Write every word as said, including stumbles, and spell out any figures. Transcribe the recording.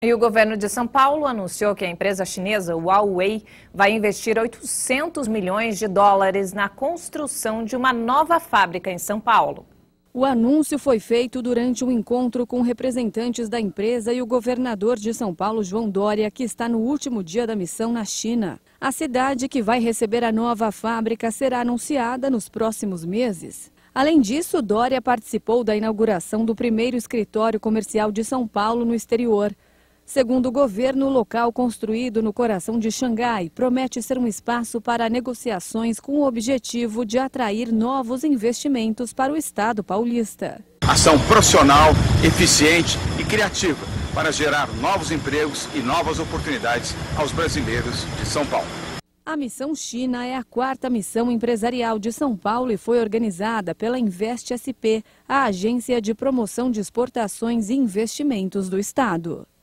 E o governo de São Paulo anunciou que a empresa chinesa Huawei vai investir oitocentos milhões de dólares na construção de uma nova fábrica em São Paulo. O anúncio foi feito durante um encontro com representantes da empresa e o governador de São Paulo, João Dória, que está no último dia da missão na China. A cidade que vai receber a nova fábrica será anunciada nos próximos meses. Além disso, Dória participou da inauguração do primeiro escritório comercial de São Paulo no exterior. Segundo o governo, o local construído no coração de Xangai promete ser um espaço para negociações com o objetivo de atrair novos investimentos para o estado paulista. Ação profissional, eficiente e criativa para gerar novos empregos e novas oportunidades aos brasileiros de São Paulo. A Missão China é a quarta missão empresarial de São Paulo e foi organizada pela Invest S P, a agência de promoção de exportações e investimentos do estado.